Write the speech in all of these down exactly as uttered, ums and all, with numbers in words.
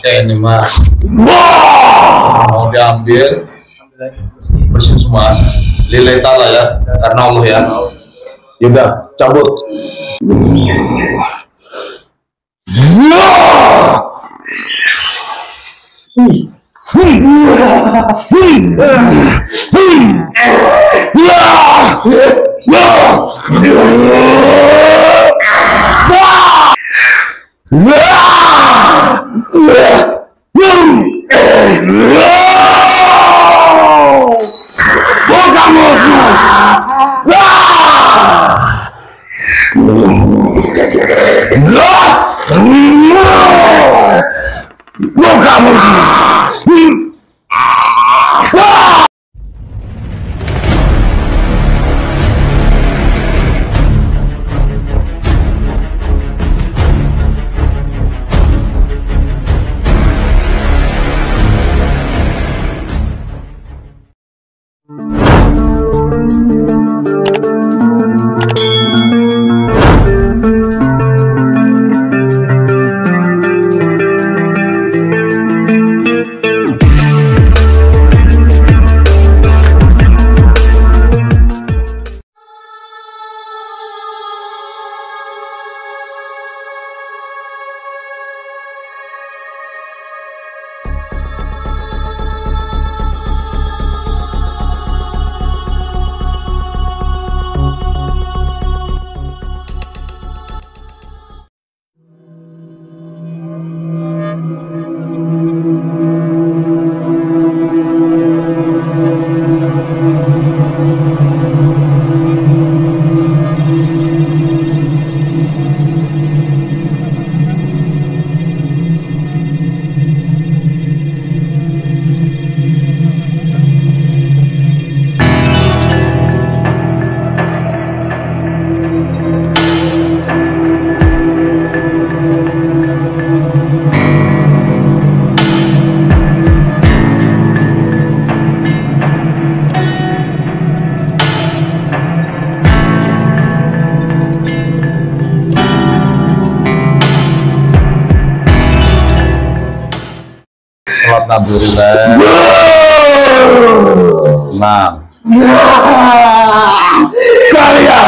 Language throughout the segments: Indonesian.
ini mah mau diambil bersihin semua lillahi ta'ala ya, karena Allah ya. Yaudah cabut. Alhamdulillah. Nah, kalian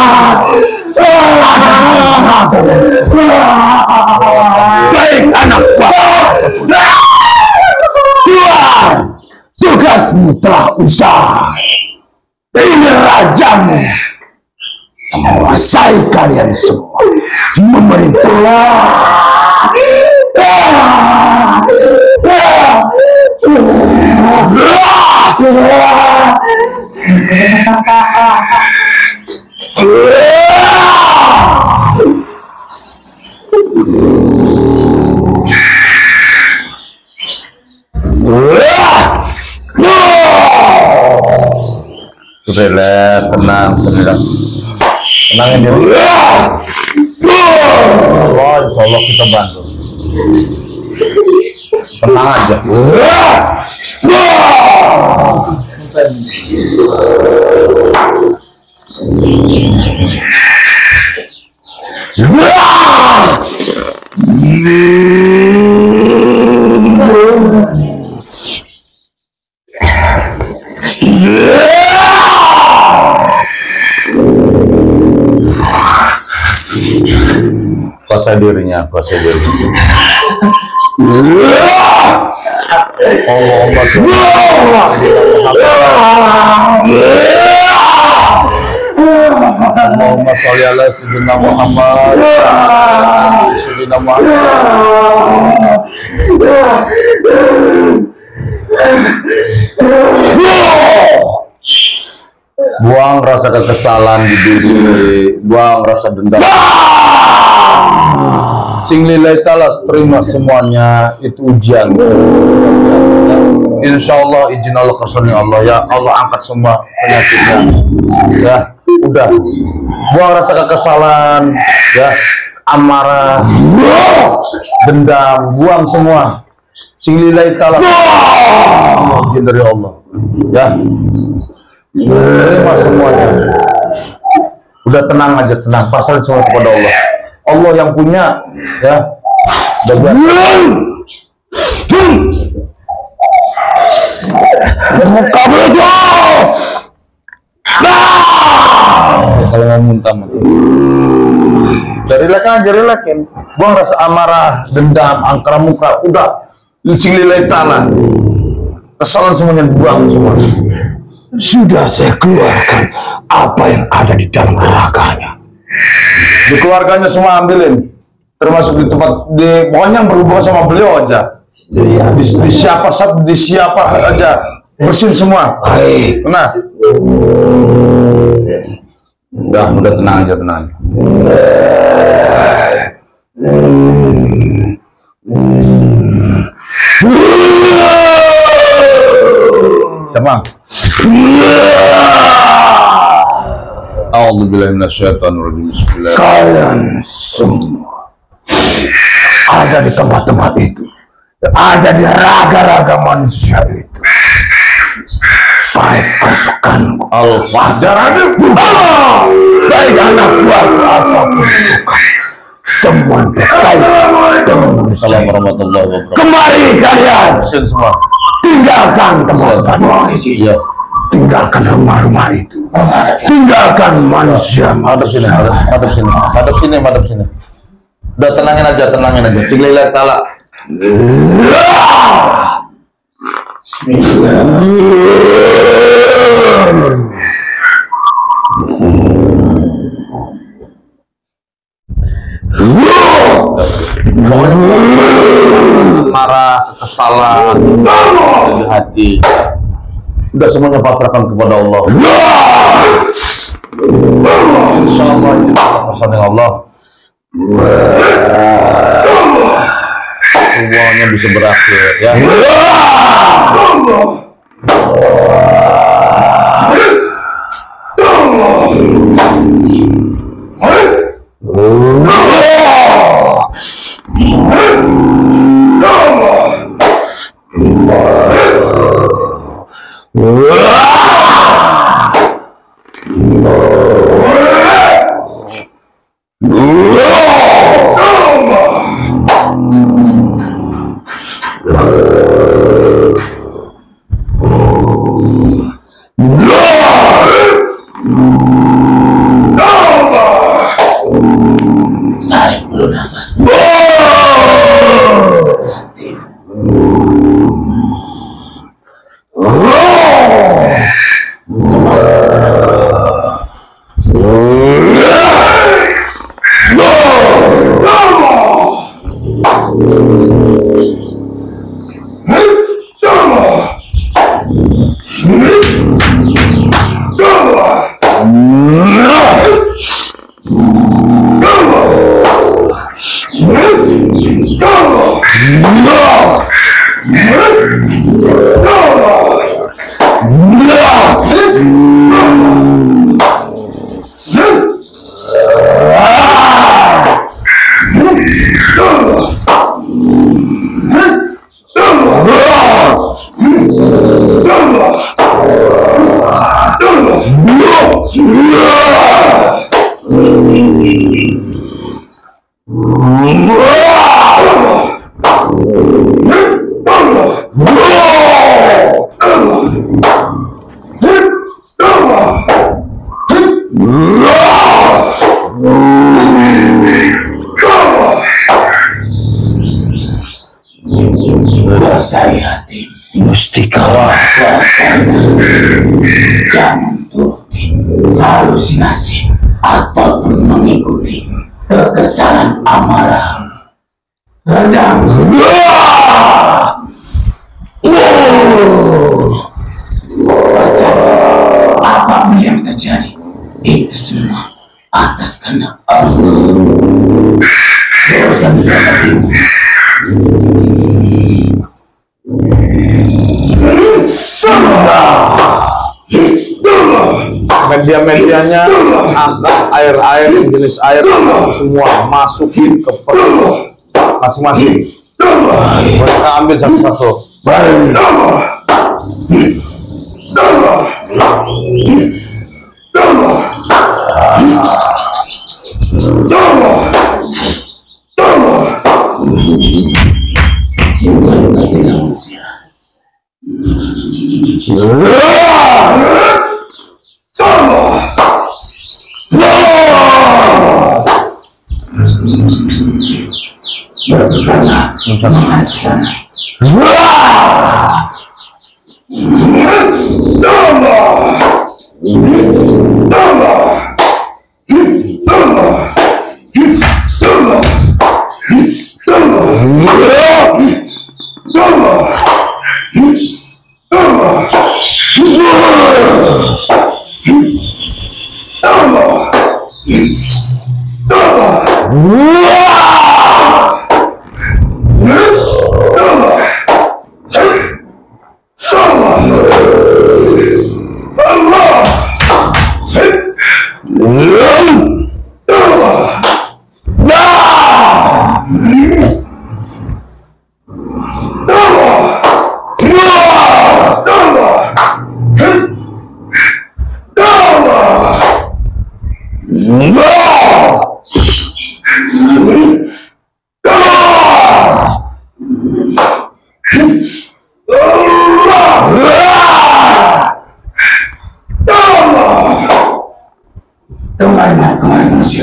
baik anak bapak, keluar, tugasmu telah usai. Ini rajamu menguasai kalian semua, memerintah. Relax, tenang, tenang, tenangin diri. Allah, insya Allah kita bantu. Tenang aja. Kuasai dirinya, kuasai dirinya. Allahumma sholli Allahumma sholli ala sayyidina Muhammad sayyidina Muhammad. Buang rasa kekesalan di diri, buang rasa dendam. Sing lillahi ta'ala, terima semuanya, itu ujian. Insya Allah izin Allah kesini Allah ya Allah angkat semua penyakitnya ya. Udah buang rasa kekesalan ya, amarah, dendam, buang semua. Sing lillahi ta'ala, izin dari Allah ya, terima semuanya. Udah tenang aja, tenang, pasrah semua kepada Allah. Allah yang punya ya. Bagian Buka mulut. Kalau mau muntah mah. Dari lekan aja lekan. Buang rasa amarah, dendam, angkara muka, udah licin lilai tanah. Kesalahan semuanya buang semua. Sudah saya keluarkan apa yang ada di dalam raganya. Di keluarganya semua ambilin, termasuk di tempat di pokoknya yang berhubungan sama beliau aja. Di, di siapa di siapa aja bersihin semua. Baik. Nah, udah udah tenang aja tenang. Siapa? A'udzubillahi minasyaitonirrajim. Bismillah. Kalian semua ada di tempat-tempat itu, ada di raga-raga manusia itu. Baik pasukanku, Al-Fajr. baik anak buahku apapun itu kan, semua yang berkaitan dengan manusia. Warahmatullahi wabarakatuh. Kemari kalian, Bersihin semua. tinggalkan tempat-tempat Iya. tinggalkan rumah-rumah itu, tinggalkan manusia. Hadap sini, hadap, hadap sini, hadap sini, hadap sini. Udah tenangin aja, tenangin aja. Bismillah ta'ala. Marah, kesalahan di hati. Udah semuanya pasrahkan kepada Allah. Insyaallah itu pesan Allah. Semuanya bisa berakhir ya. Tarik dulu nafas. Kuasai hati, Mustika. jangan turuti halusinasi ataupun mengikuti kekesalan amarah. Redam. Apapun yang terjadi, itu semua atas kehendak Allah. Teruskan tindakan Media-medianya angkat air-air, jenis air semua masukin ke perut masing-masing. Mereka ambil satu-satu. Baik. Terima kasih manusia. Berpeganlah menghadap sana. Kemana kemana manusia?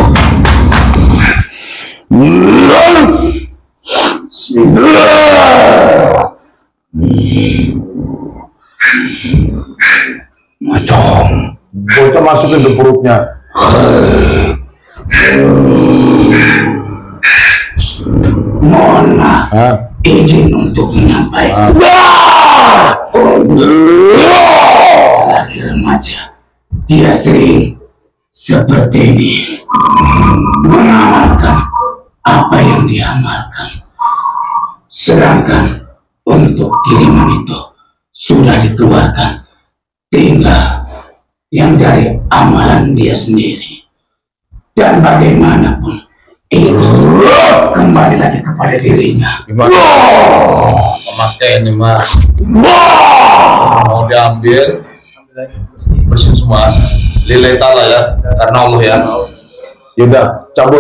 Macam bocah masukin ke perutnya. Mohon maaf, izin untuk menyampaikan. Lagi remaja, dia sering seperti ini mengamalkan apa yang diamalkan, sedangkan untuk kiriman itu sudah dikeluarkan, tinggal yang dari amalan dia sendiri. Dan bagaimanapun itu kembali lagi kepada dirinya. Gimana? Memakai ini mah mau diambil bersih semua. Lillahi ta'ala ya, karena Allah ya. Yaudah, cabut.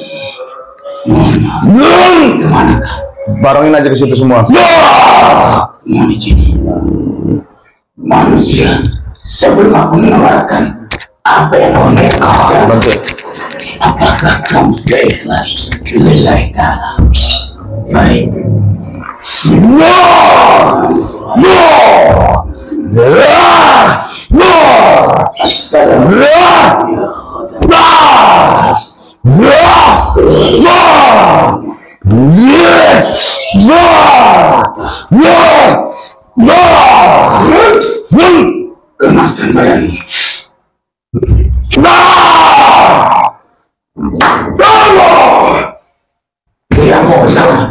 Kemana kah? Barengin aja ke situ semua. Mohon izin. Manusia, sebelum aku mengeluarkan apa yang kau lakukan, Bantu. apakah kamu sudah ikhlas? Lillahi ta'ala. Baik. Lemaskan badanmu. Dia mau tahu.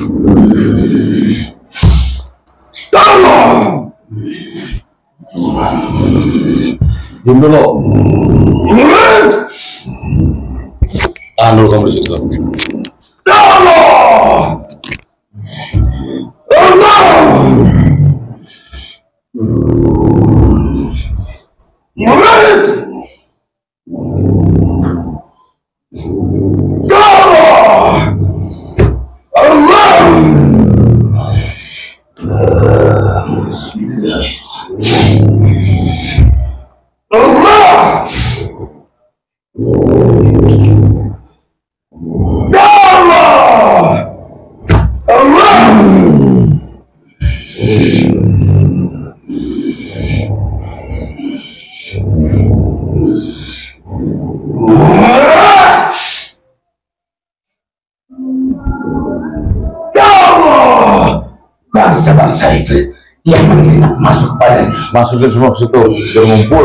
Diam dulu. Tahan dulu kamu di situ. Bangsa-bangsa itu yang menginap masuk padanya. Masukin semua ke situ, biar ngumpul.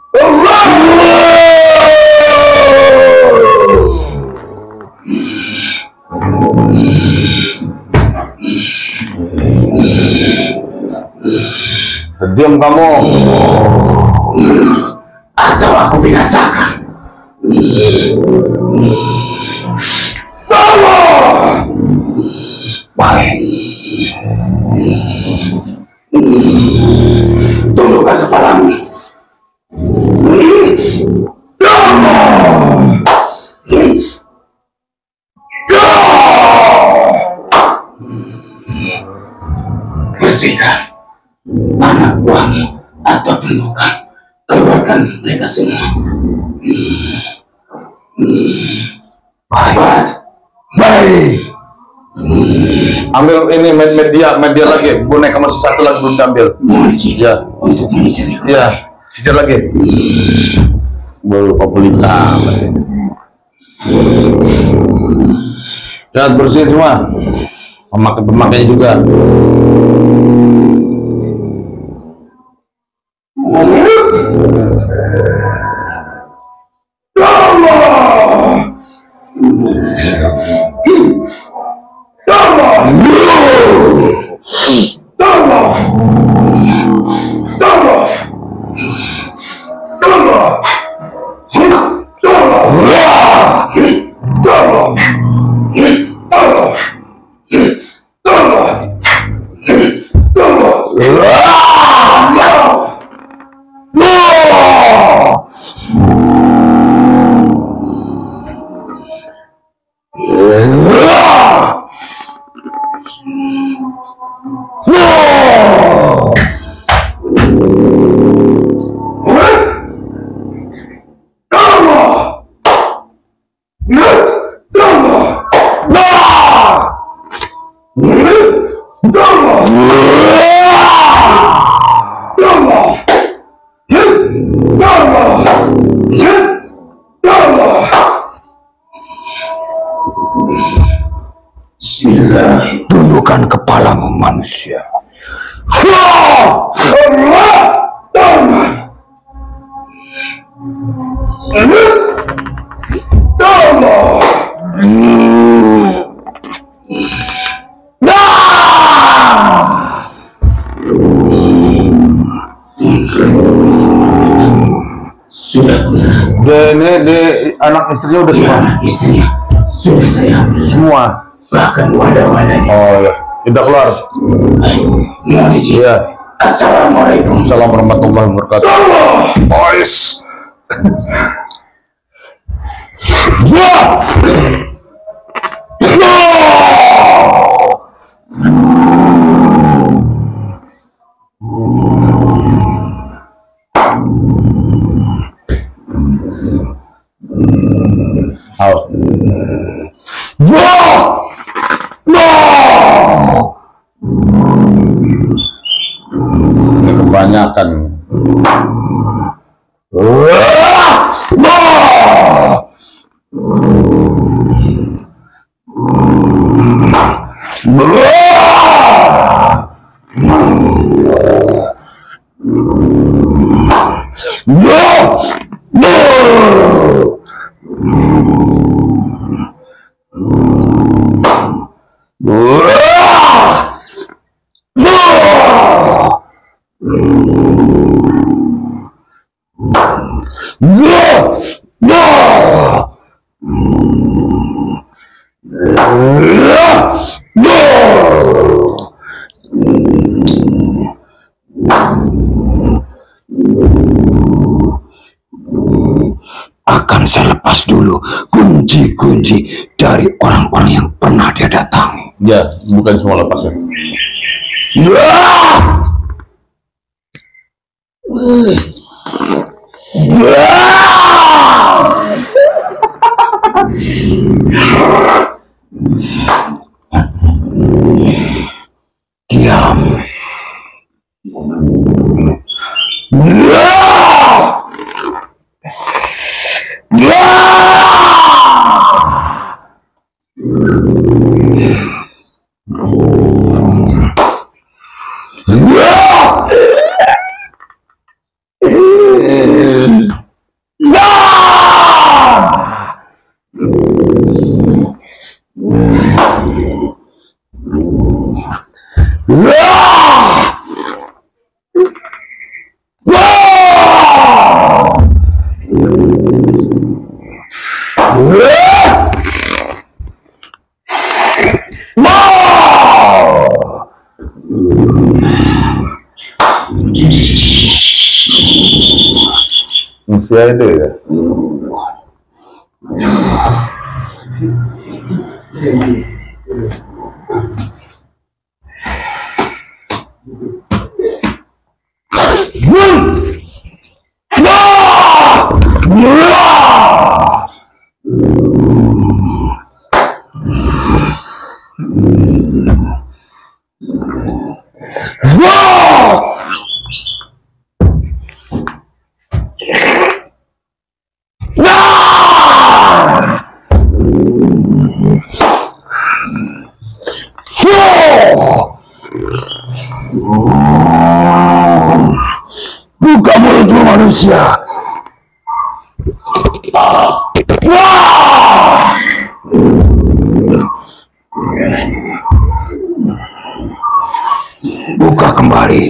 Diam kamu. Atau aku binasakan. Baik. Tundukkan kepalamu. bersihkan anak buahmu ataupun bukan. Keluarkan mereka semua. Hmm. Hmm. Cepat. Baik. Hmm. Ambil ini media media lagi, boneka masih satu lagi belum diambil. Mohon izin Ya, untuk menyisir. ya, sisir lagi. Baru populita. Jangan bersihin semua. Pemakai pemakainya juga. Bismillah. Tundukkan kepalamu manusia. Sudah benar. Dia ini di anak istrinya udah semua. Anak istrinya sudah saya ambil. Semua. Bahkan wadah-wadahnya. Oh ya, udah keluar. Mohon izin. Iya. Assalamualaikum. Assalamualaikum warahmatullahi wabarakatuh. Boys. Ya. No. Awas. Ya. No. Ini kebanyakan. No. Akan saya lepas dulu kunci-kunci dari orang-orang yang pernah dia datangi. Ya, bukan semua lepas ya. Diam. Manusia itu ya. Buka mulutmu manusia. Buka kembali.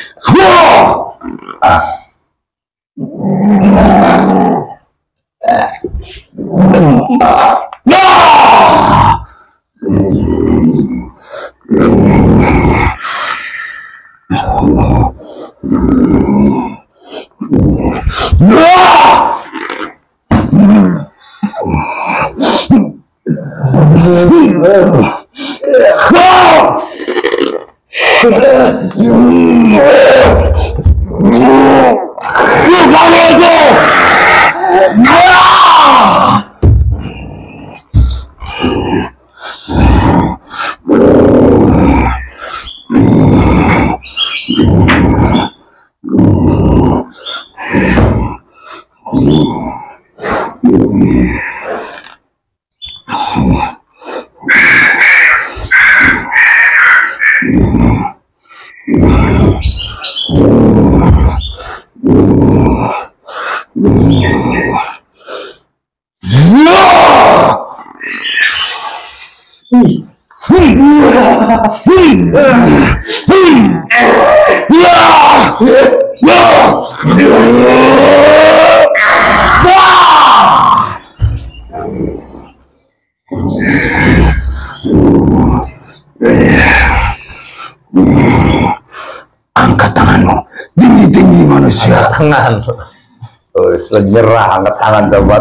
Angkat tanganmu tinggi-tinggi manusia. Tangan. Oh, lagi nyerah, angkat tangan sobat.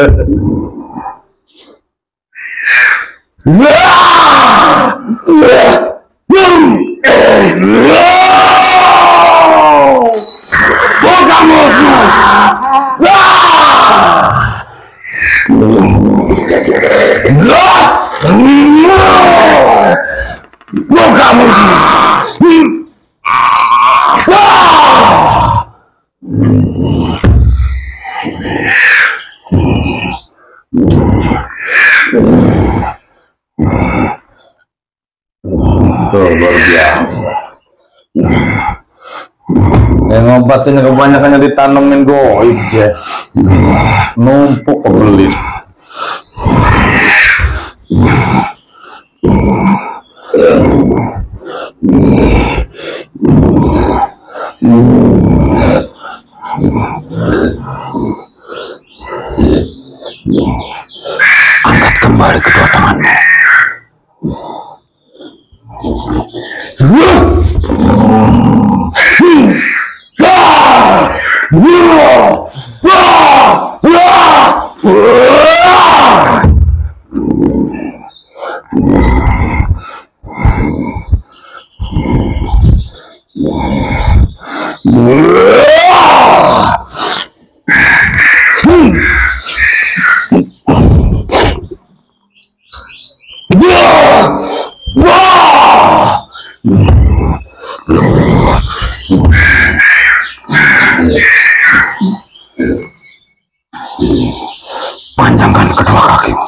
Buka mulutmu. Buka mulutmu. Tuh, luar biasa. Yang ngobatin kebanyakannya ditanemin goib ya. Numpuk belit. Angkat kembali kedua tanganmu. Panjangkan kedua kakimu.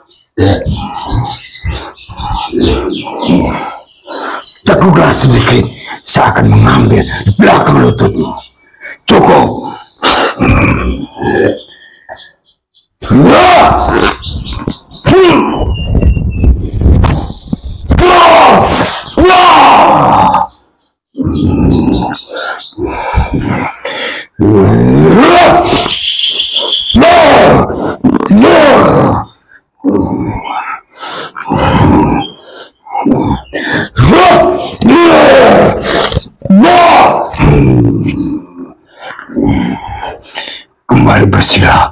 Teguklah sedikit, saya akan mengambil di belakang lututmu. Cukup. Kembali bersila.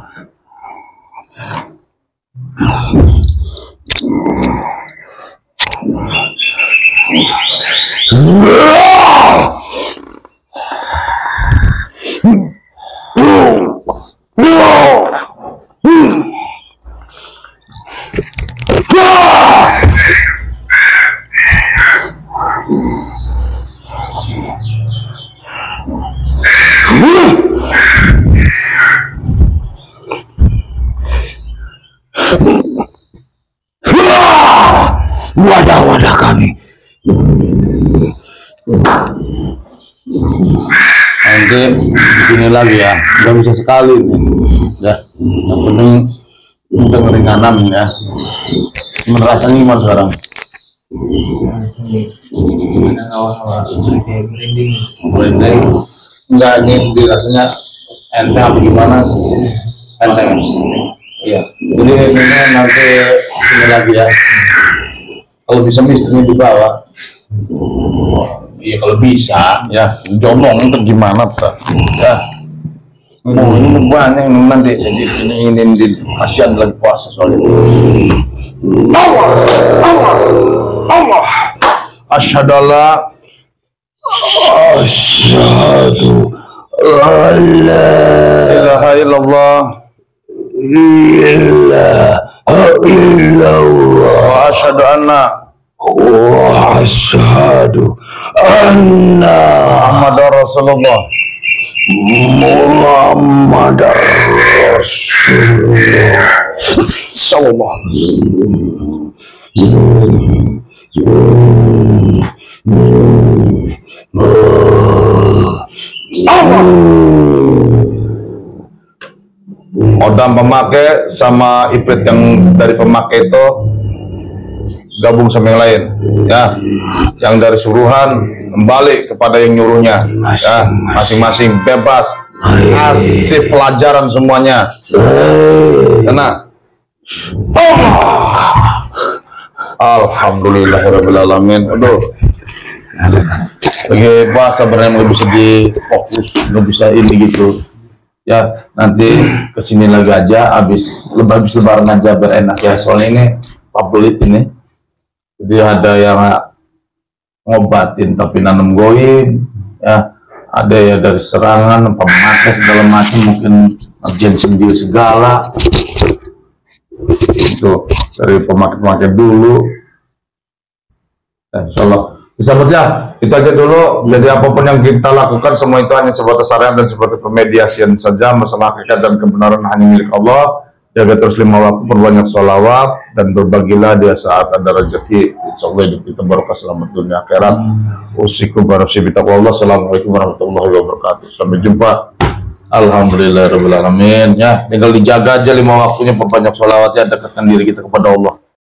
Nanti begini lagi ya, nggak bisa sekali nih. Ya, yang penting dengerin kanan ya. Merasanya gimana sekarang? awal-awal kayak merinding. Merinding? Enggak, ini rasanya enteng apa gimana? Enteng. Iya. Jadi ini nanti sini lagi ya. Kalau bisa istrinya dibawa. Iya kalau bisa ya. Jomong itu gimana Pak? Ya. Mau ini banyak yang nanti jadi ini ini di kasihan lagi puasa soalnya. Allah, Allah, Allah. Asyhadu alla Asyhadu an la ilaha illallah ilaha illallah wa asyhadu anna wa asyhadu anna Muhammadar Rasulullah. Muhammad Rasulullah sallallahu Odam pemakai sama Iprit yang dari pemakai itu gabung sama yang lain ya, yang dari suruhan kembali kepada yang nyuruhnya ya, masing-masing bebas kasih pelajaran semuanya karena alhamdulillahirrahmanirrahim. Aduh lagi puasa beneran nggak bisa difokus, nggak bisa ini gitu ya, nanti kesini lagi aja habis lebar habis lebaran aja berenak ya, soalnya ini pabelit ini. Jadi ada yang ngobatin tapi nanam goib ya, ada ya dari serangan pemakai segala macam, mungkin ngerjain sendiri segala itu dari pemakai-pemakai dulu. Insya Allah sahabatnya itu aja dulu. Jadi apapun yang kita lakukan semua itu hanya sebatas saran dan sebatas pemediasian saja. Masalah hakikat dan kebenaran hanya milik Allah. Jaga terus lima waktu, perbanyak sholawat, dan berbagilah dia saat ada rezeki. Insya Allah hidup kita barokah selamat dunia akhirat. Usikum barokah bitaqwallah. Assalamualaikum warahmatullahi wabarakatuh. Sampai jumpa. Alhamdulillahirobbilalamin. Ya, tinggal dijaga aja lima waktunya, perbanyak sholawatnya, dekatkan diri kita kepada Allah.